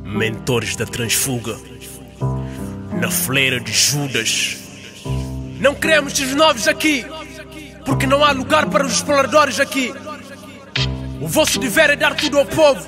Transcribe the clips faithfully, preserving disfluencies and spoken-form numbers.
mentores da transfuga, na fileira de Judas. Não queremos os novos aqui, porque não há lugar para os exploradores aqui. O vosso dever é dar tudo ao povo,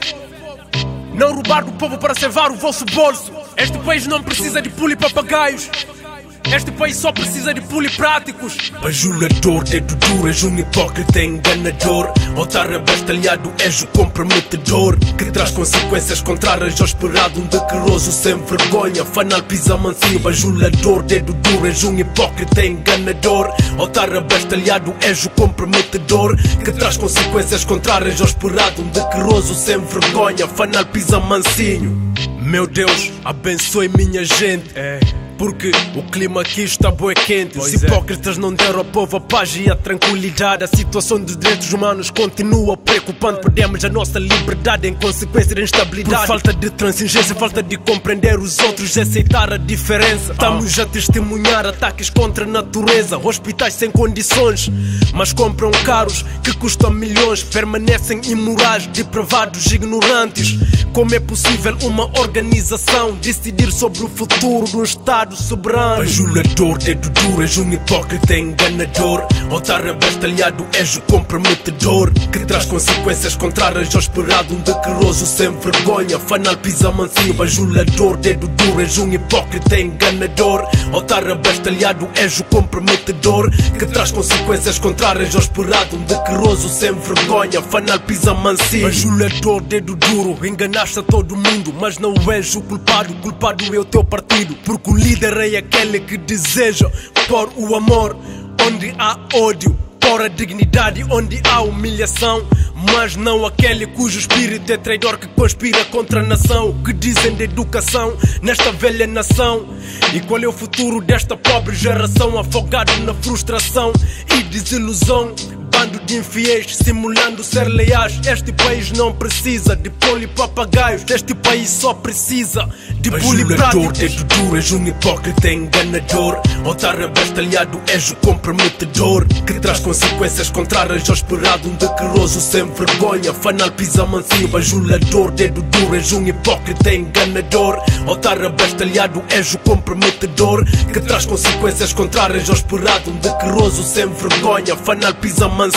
não roubar do povo para cevar o vosso bolso. Este país não precisa de pule papagaios, este país só precisa de polipráticos. Bajulador, dedo duro, és um hipócrita enganador. Otário abastalhado, és o comprometedor, que traz consequências contrárias ao esperado. Um decoroso sem vergonha, fanal pisa mansinho. Bajulador, dedo duro, és um hipócrita enganador. Otário abastalhado, és o comprometedor, que traz consequências contrárias ao esperado. Um decoroso sem vergonha, fanal pisa mansinho. Meu Deus, abençoe minha gente, é. Porque o clima aqui está bué quente. Os hipócritas não deram ao povo a paz e a tranquilidade. A situação dos direitos humanos continua preocupante. Perdemos a nossa liberdade em consequência da instabilidade. Por falta de transigência, falta de compreender os outros e aceitar a diferença. Estamos a testemunhar ataques contra a natureza. Hospitais sem condições, mas compram carros que custam milhões. Permanecem imorais, depravados, ignorantes. Como é possível uma organização decidir sobre o futuro de um Estado soberano? Bajulador, dedo duro, és um hipócrita enganador. Otário abastalhado, és o comprometedor, que traz consequências contrárias ao esperado. Um decoroso sem vergonha, fanal pisa mansinho. Bajulador, dedo duro, és um hipócrita enganador. Otário abastalhado, és o comprometedor, que traz consequências contrárias ao esperado. Um decoroso sem vergonha, fanal pisa mansinho. Bajulador, dedo duro, enganaste a todo mundo, mas não és o culpado. O culpado é o teu partido, porque o líder é aquele que deseja pôr o amor onde há ódio, pôr a dignidade onde há humilhação, mas não aquele cujo espírito é traidor, que conspira contra a nação. O que dizem de educação nesta velha nação? E qual é o futuro desta pobre geração, afogado na frustração e desilusão? Bando de infiéis simulando ser leais. Este país não precisa de polipapagaios, este país só precisa de polipráticos. Dedo duro, és um hipócrita enganador. Otário abastalhado, és o comprometedor, que traz consequências contrárias ao esperado. Um decoroso sem vergonha, fanal pisa mansinho. Bajulador, dedo duro, és um hipócrita enganador. Otário abastalhado, és o comprometedor, que traz consequências contrárias ao esperado. Um decoroso sem vergonha, fanal pisa mansinho.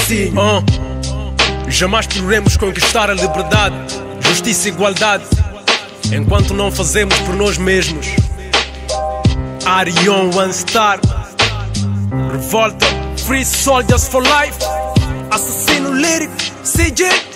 Uh, jamais poderemos conquistar a liberdade, justiça e igualdade enquanto não fazemos por nós mesmos. Arion One Star, revolta, Free Soldiers for Life, assassino lírico, C J.